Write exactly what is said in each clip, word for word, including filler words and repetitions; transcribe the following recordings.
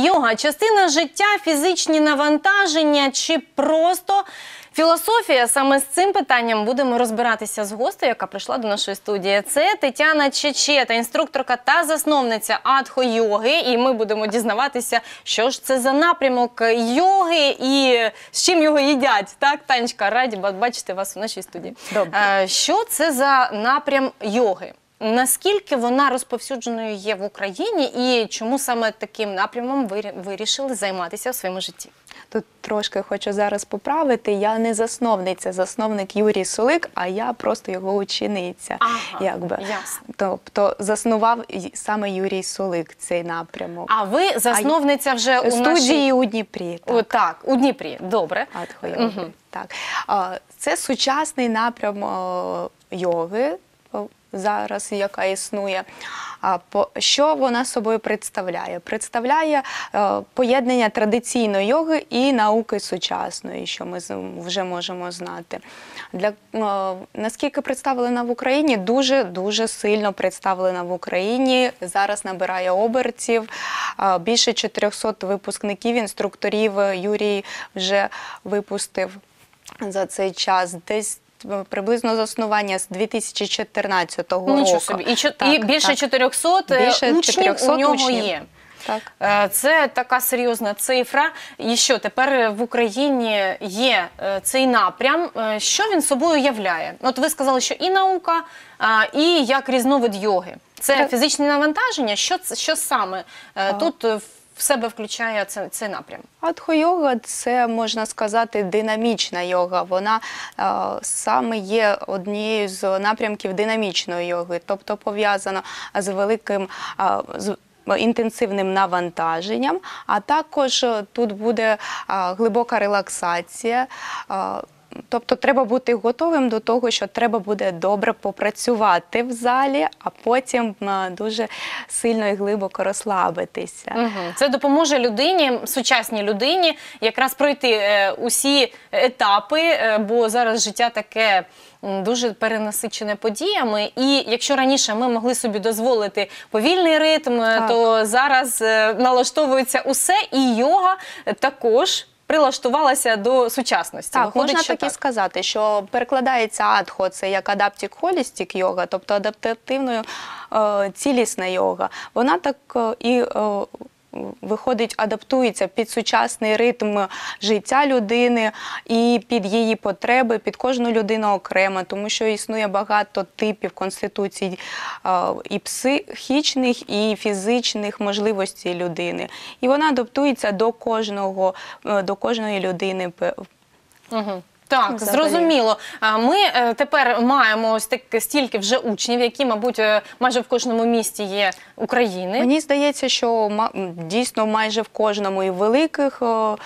Йога – частина життя, фізичні навантаження чи просто філософія? Саме з цим питанням будемо розбиратися з гостею, яка прийшла до нашої студії. Це Тетяна Чечета, інструкторка та засновниця Адхо-йоги. І ми будемо дізнаватися, що ж це за напрямок йоги і з чим його їдять. Так, Танечка, раді бачити вас у нашій студії. Добре. Що це за напрям йоги? Наскільки вона розповсюдженою є в Україні і чому саме таким напрямом ви вирішили займатися в своєму житті? Тут трошки хочу зараз поправити. Я не засновниця, засновник Юрій Солик, а я просто його учениця. Ага, якби. ясно. Тобто заснував саме Юрій Солик цей напрямок. А ви засновниця вже у студії нашій... у Дніпрі. Так, О, так, у Дніпрі. Добре. Адхо-йоги. Угу. Так. Це сучасний напрям йоги зараз, яка існує. Що вона собою представляє? Представляє поєднання традиційної йоги і науки сучасної, що ми вже можемо знати. Для, наскільки представлена в Україні? Дуже-дуже сильно представлена в Україні. Зараз набирає обертів. Більше чотирьохсот випускників, інструкторів Юрій вже випустив за цей час. Десь приблизно заснування з дві тисячі чотирнадцятого року. Нічого собі. І, так, і більше так. чотирьохсот більше учнів чотирьохсот у нього учнів. є. Так. Це така серйозна цифра. І що, тепер в Україні є цей напрям. Що він собою являє? От ви сказали, що і наука, і як різновид йоги. Це так. Фізичне навантаження? Що, що саме а. тут в себе включає цей, цей напрям? Адхо-йога – це, можна сказати, динамічна йога. Вона е, саме є однією з напрямків динамічної йоги, тобто пов'язана з великим е, з інтенсивним навантаженням, а також тут буде е, глибока релаксація. Е, Тобто треба бути готовим до того, що треба буде добре попрацювати в залі, а потім дуже сильно і глибоко розслабитися. Угу. Це допоможе людині, сучасній людині, якраз пройти е, усі етапи, е, бо зараз життя таке дуже перенасичене подіями. І якщо раніше ми могли собі дозволити повільний ритм, так. то зараз е, налаштовується усе, і йога також прилаштувалася до сучасності. Так, Виходить, можна так, так і сказати, що перекладається адхо, це як адаптик-холістик йога, тобто адаптивною е, цілісна йога. Вона так е, і е, виходить, адаптується під сучасний ритм життя людини і під її потреби, під кожну людину окремо, тому що існує багато типів конституцій і психічних, і фізичних можливостей людини. І вона адаптується до кожного, до кожної людини. Угу. Так, зрозуміло. Ми тепер маємо ось так, стільки вже учнів, які, мабуть, майже в кожному місті є України. Мені здається, що дійсно майже в кожному і в великих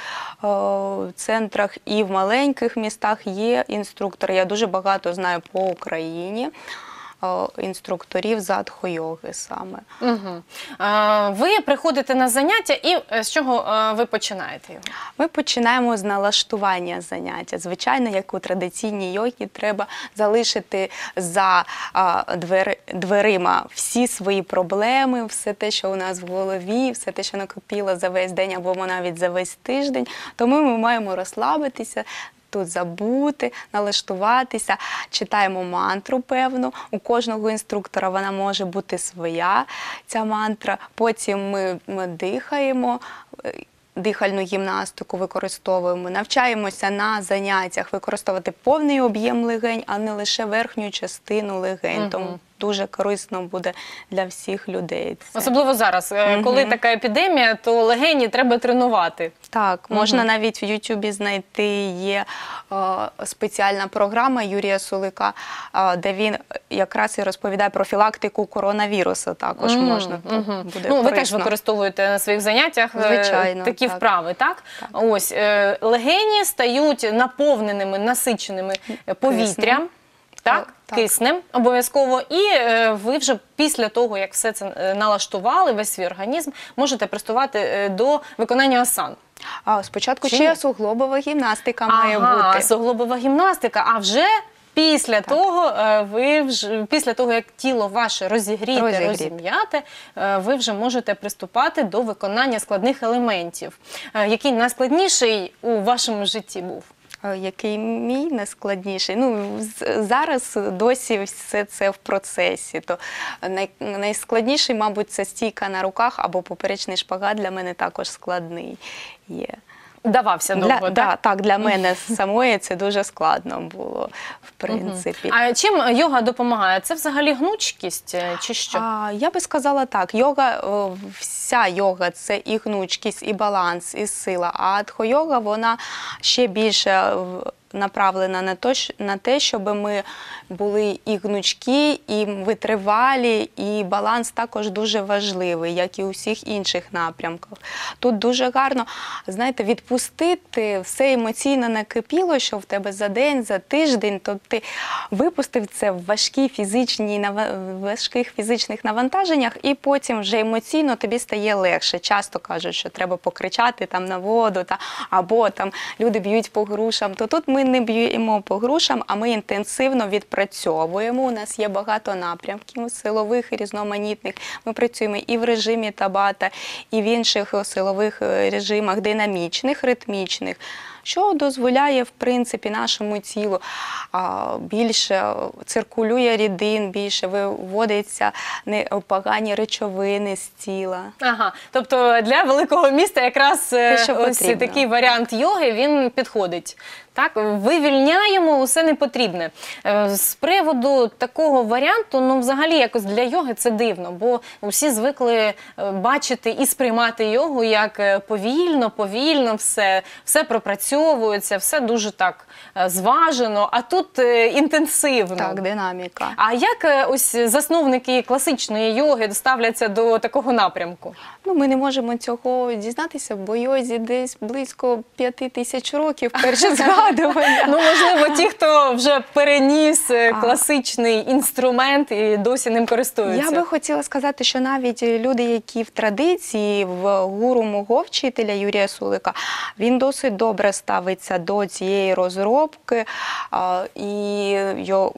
центрах, і в маленьких містах є інструктори. Я дуже багато знаю по Україні інструкторів з адхо-йоги саме. Угу. А, ви приходите на заняття і з чого ви починаєте його? Ми починаємо з налаштування заняття. Звичайно, як у традиційній йогі, треба залишити за а, двер, дверима всі свої проблеми, все те, що у нас в голові, все те, що накопіло за весь день або навіть за весь тиждень. Тому ми маємо розслабитися, тут забути, налаштуватися, читаємо мантру певну. У кожного інструктора вона може бути своя, ця мантра. Потім ми, ми дихаємо, дихальну гімнастику використовуємо, навчаємося на заняттях використовувати повний об'єм легень, а не лише верхню частину легень. Угу. Тому дуже корисно буде для всіх людей. Це. Особливо зараз, угу. коли така епідемія, то легені треба тренувати. Так, можна угу. навіть в Ютубі знайти, є о, спеціальна програма Юрія Солика, о, де він якраз і розповідає профілактику коронавірусу. Також угу. можна, угу. буде ну, корисно. Ви теж використовуєте на своїх заняттях Звичайно, такі так. вправи, так? так? Ось, легені стають наповненими, насиченими повітрям. Киснем. Так, так, киснем обов'язково. І е, ви вже після того, як все це налаштували, весь свій організм, можете приступати е, до виконання асан. А спочатку ще суглобова гімнастика має ага, бути. суглобова гімнастика, а вже Після того, е, ви вже, після того, як тіло ваше розігріте, Розігріте. розім'яте, е, ви вже можете приступати до виконання складних елементів. Е, Який найскладніший у вашому житті був? Е, Який мій найскладніший? Ну, з- зараз досі все це в процесі. То най, найскладніший, мабуть, це стійка на руках або поперечний шпагат для мене також складний є. Давався довго, Для, так? да, так, для мене самої це дуже складно було, в принципі. А чим йога допомагає? Це взагалі гнучкість е, чи що? А, я би сказала так, йога, о, вся йога – це і гнучкість, і баланс, і сила. А адхо-йога, вона ще більше в- направлена на те, щ- на те, щоб ми були і гнучкі, і витривалі, і баланс також дуже важливий, як і у всіх інших напрямках. Тут дуже гарно, знаєте, відпустити все емоційно накипіло, що в тебе за день, за тиждень, то ти випустив це в важкі фізичні, нава- важких фізичних навантаженнях, і потім вже емоційно тобі стає легше. Часто кажуть, що треба покричати там на воду, та, або там люди б'ють по грушам. То тут ми не б'ємо по грушам, а ми інтенсивно відпрацьовуємо. У нас є багато напрямків силових і різноманітних. Ми працюємо і в режимі табата, і в інших силових е, режимах, динамічних, ритмічних, що дозволяє, в принципі, нашому тілу а, більше циркулює рідин, більше виводиться не- погані речовини з тіла. Ага, тобто для великого міста якраз е, Те, що ось потрібно. такий варіант йоги, він підходить. Так, вивільняємо усе непотрібне. Е, З приводу такого варіанту, ну взагалі якось для йоги це дивно, бо всі звикли е, бачити і сприймати йогу як е, повільно, повільно все, все пропрацьовується, все дуже так е, зважено, а тут е, інтенсивно. Так, динаміка. А як е, ось засновники класичної йоги ставляться до такого напрямку? Ну, ми не можемо цього дізнатися, бо йозі десь близько п'яти тисяч років перше згадування. Ну, можливо, ті, хто вже переніс е, А. класичний інструмент і досі ним користуються. Я би хотіла сказати, що навіть люди, які в традиції, в гуру мого вчителя Юрія Сулика, він досить добре ставиться до цієї розробки а, і його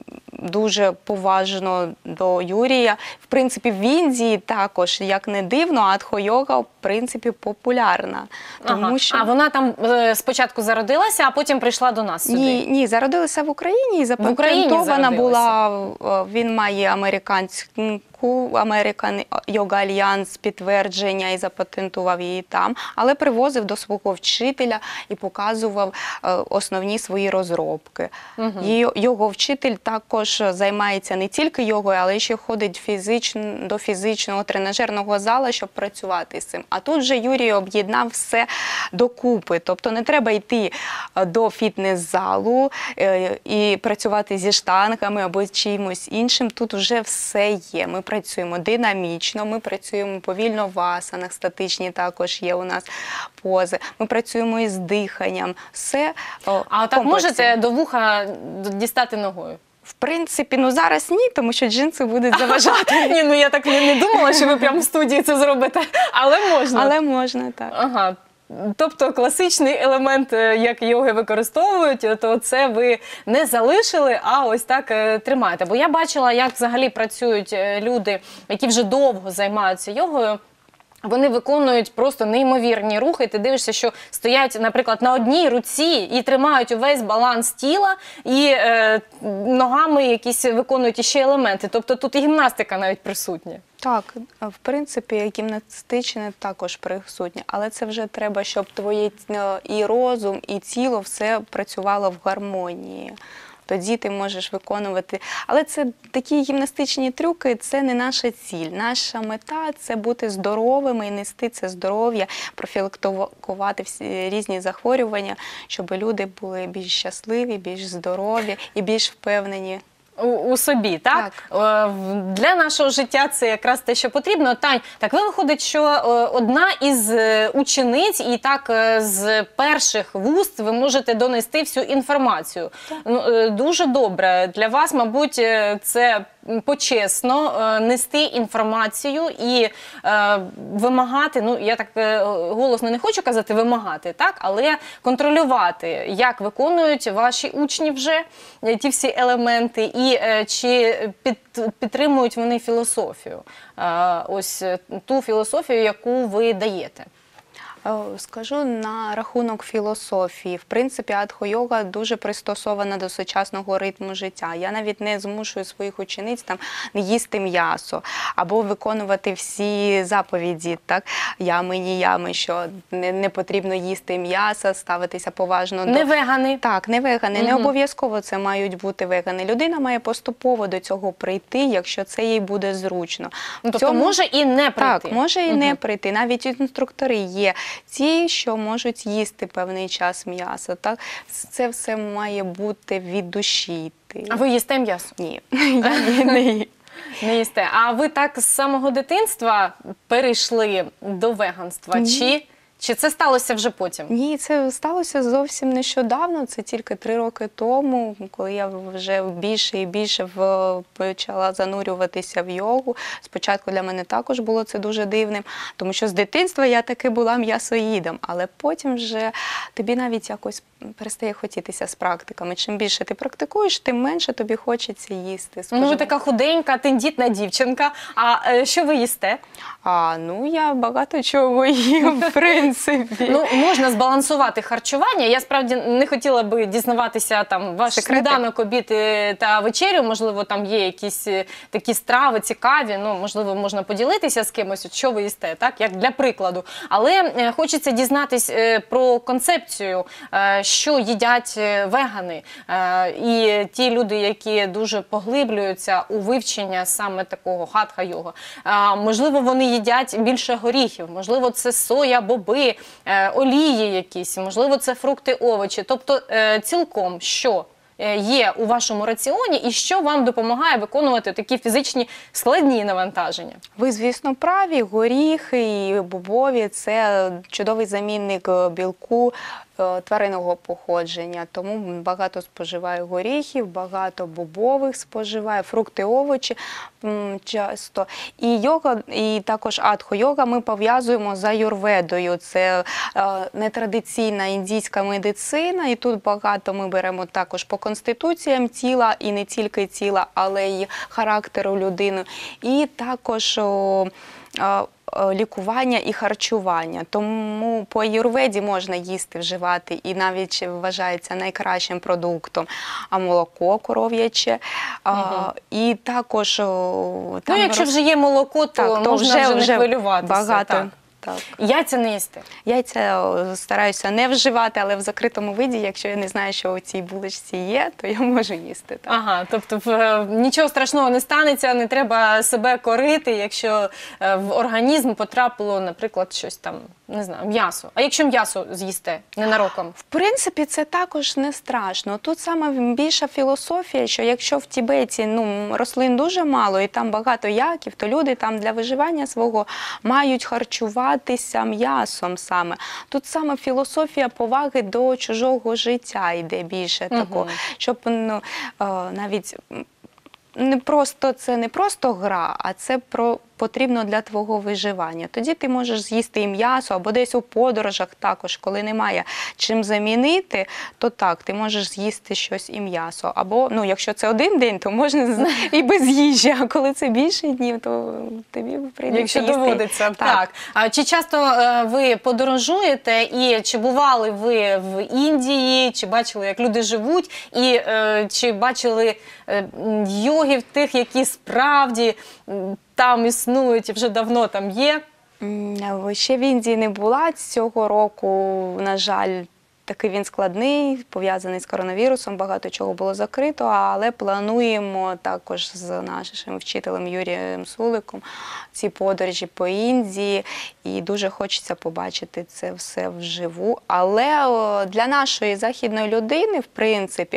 дуже поважно до Юрія. В принципі, в Індії також, як не дивно, адхо-йога, в принципі, популярна. Тому Ага. що... А вона там е, спочатку зародилася, а потім прийшла до нас сюди? Ні, ні, зародилася в Україні і запатентована зародилася. була, е, він має американську American Yoga Alliance підтвердження і запатентував її там, але привозив до свого вчителя і показував е, основні свої розробки. Угу. Її- Його вчитель також займається не тільки йогою, але ще ходить фізично, до фізичного тренажерного зала, щоб працювати з цим. А тут же Юрій об'єднав все докупи. Тобто не треба йти е, до фітнес-залу е, і працювати зі штангами або чимось іншим. Тут вже все є. Ми працюємо динамічно, ми працюємо повільно в асанах, статичні також є у нас пози. Ми працюємо із диханням. Все о, А так комплексом. можете до вуха дістати ногою? В принципі, ну зараз ні, тому що джинси будуть заважати. Ні, ну я так не, не думала, що ви прямо в студії це зробите, але можна. Але можна, так. Ага. Тобто класичний елемент, е, як йоги використовують, то це ви не залишили, а ось так е, тримаєте. Бо я бачила, як взагалі працюють е, люди, які вже довго займаються йогою. Вони виконують просто неймовірні рухи. Ти дивишся, що стоять, наприклад, на одній руці і тримають увесь баланс тіла, і е, ногами якісь виконують іще елементи. Тобто тут і гімнастика навіть присутня. Так, в принципі, гімнастичне також присутнє, але це вже треба, щоб твоє е, і розум, і тіло все працювало в гармонії. Тоді ти можеш виконувати. Але це такі гімнастичні трюки, це не наша ціль. Наша мета – це бути здоровими і нести це здоров'я, профілактувати всі різні захворювання, щоб люди були більш щасливі, більш здорові і більш впевнені. У, у собі, так? Е, в- Для нашого життя це якраз те, що потрібно. Тань, так ви виходить, що е, одна із е, учениць і так е, з перших вуст ви можете донести всю інформацію. Ну, е, дуже добре. Для вас, мабуть, е, це почесно е, нести інформацію і е, вимагати, ну я так е, голосно не хочу казати вимагати, так, але контролювати, як виконують ваші учні вже е, ті всі елементи, і е, чи під, підтримують вони філософію, е, ось е, ту філософію, яку ви даєте. Скажу на рахунок філософії. В принципі, адхо-йога дуже пристосована до сучасного ритму життя. Я навіть не змушую своїх учениць там не їсти м'ясо або виконувати всі заповіді, так, ями, ні ями, що не, не потрібно їсти м'ясо, ставитися поважно до... Не вегани. Так, не вегани. Угу. Не обов'язково це мають бути вегани. Людина має поступово до цього прийти, якщо це їй буде зручно. Тобто цьому... може і не прийти. Так, може і угу. не прийти. Навіть інструктори є ті, що можуть їсти певний час м'ясо. Так? Це все має бути від душі. А ви їсте м'ясо? Ні, я ні, не їм. Не їсте. А ви так з самого дитинства перейшли до веганства? Ні. Чи, чи це сталося вже потім? Ні, це сталося зовсім нещодавно. Це тільки три роки тому, коли я вже більше і більше в, почала занурюватися в йогу. Спочатку для мене також було це дуже дивним, тому що з дитинства я таки була м'ясоїдом, але потім вже тобі навіть якось перестає хотітися з практиками. Чим більше ти практикуєш, тим менше тобі хочеться їсти. Ну, ви така худенька, тендітна дівчинка. А е, що ви їсте? А, ну, я багато чого їм, в принципі. Ну, можна збалансувати харчування. Я, справді, не хотіла би дізнаватися там ваш Секрети. сніданок, обід та вечерю. Можливо, там є якісь такі страви цікаві. Ну, можливо, можна поділитися з кимось, що ви їсте, так, як для прикладу. Але е, хочеться дізнатись е, про концепцію, е, що їдять вегани і ті люди, які дуже поглиблюються у вивчення саме такого хатха-йога. Можливо, вони їдять більше горіхів, можливо, це соя, боби, олії якісь, можливо, це фрукти, овочі. Тобто цілком, що є у вашому раціоні і що вам допомагає виконувати такі фізичні складні навантаження? Ви, звісно, праві. Горіхи і бобові – це чудовий замінник білку тваринного походження, тому багато споживаю горіхів, багато бобових споживаю, фрукти, овочі часто. І йога, і також адхо-йога ми пов'язуємо з аюрведою. Це нетрадиційна індійська медицина, і тут багато ми беремо також по конституціям тіла, і не тільки тіла, але й характеру людини. І також о, о, лікування і харчування. Тому по аюрведі можна їсти, вживати, і навіть вважається найкращим продуктом а молоко коров'яче. Угу. І також... Там ну, якщо вже є молоко, то, так, то можна вже, вже не вже хвилюватися. Багато. Так. Так. Яйця не їсти? Яйця стараюся не вживати, але в закритому виді, якщо я не знаю, що у цій булочці є, то я можу їсти. Так. Ага, тобто в, нічого страшного не станеться, не треба себе корити, якщо в організм потрапило, наприклад, щось там, не знаю, м'ясо. А якщо м'ясо з'їсте ненароком? В принципі, це також не страшно. Тут саме більша філософія, що якщо в Тібеті ну, рослин дуже мало і там багато яків, то люди там для виживання свого мають харчувати м'ясом саме. Тут саме філософія поваги до чужого життя йде більше угу. такого, щоб ну, навіть не просто, це не просто гра, а це про потрібно для твого виживання. Тоді ти можеш з'їсти і м'ясо, або десь у подорожах також, коли немає чим замінити, то так, ти можеш з'їсти щось і м'ясо. Або, ну, якщо це один день, то можна і без їжі, а коли це більше днів, то тобі прийдеться їсти. Якщо доводиться, так. так. А чи часто е, ви подорожуєте, і чи бували ви в Індії, чи бачили, як люди живуть, і е, чи бачили е, йогів тих, які справді там існують і вже давно там є? Ще в Індії не була цього року, на жаль, такий він складний, пов'язаний з коронавірусом, багато чого було закрито, але плануємо також з нашим вчителем Юрієм Суликом ці подорожі по Індії, і дуже хочеться побачити це все вживу. Але для нашої західної людини, в принципі,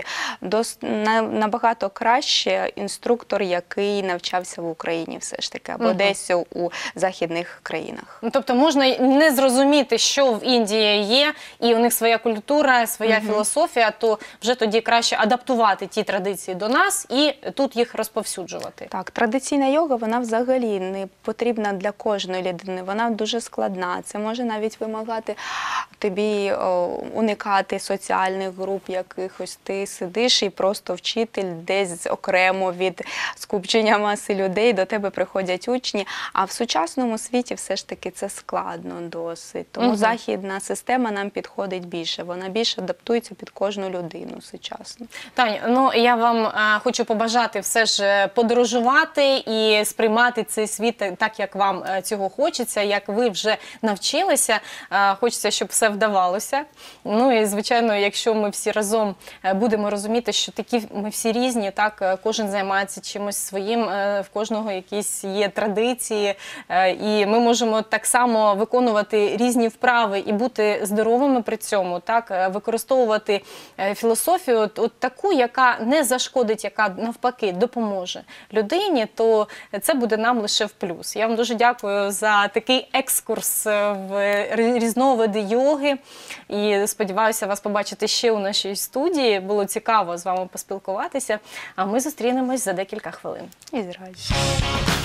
набагато краще інструктор, який навчався в Україні все ж таки, або угу. десь у західних країнах. Тобто можна не зрозуміти, що в Індії є, і у них своя культура, культура, своя філософія, то вже тоді краще адаптувати ті традиції до нас і тут їх розповсюджувати. Так, традиційна йога, вона взагалі не потрібна для кожної людини, вона дуже складна. Це може навіть вимагати тобі о, уникати соціальних груп якихось. Ти сидиш і просто вчитель десь окремо від скупчення маси людей, до тебе приходять учні. А в сучасному світі все ж таки це складно досить. Тому Мгм. західна система нам підходить більше, вона більше адаптується під кожну людину сучасну. Таня, ну я вам а, хочу побажати все ж е, подорожувати і сприймати цей світ так, як вам е, цього хочеться, як ви вже навчилися. Е, хочеться, щоб все вдавалося. Ну і звичайно, якщо ми всі разом е, будемо розуміти, що такі ми всі різні, так е, кожен займається чимось своїм, е, в кожного якісь є традиції, е, і ми можемо так само виконувати різні вправи і бути здоровими при цьому, так е, використовувати е, філософію от, от таку, яка не зашкодить, яка навпаки допоможе людині, то це буде нам лише в плюс. Я вам дуже дякую за такий екскурс в різновиди йоги і сподіваюся вас побачити ще у нашій студії. Було цікаво з вами поспілкуватися, а ми зустрінемось за декілька хвилин. І з радістю.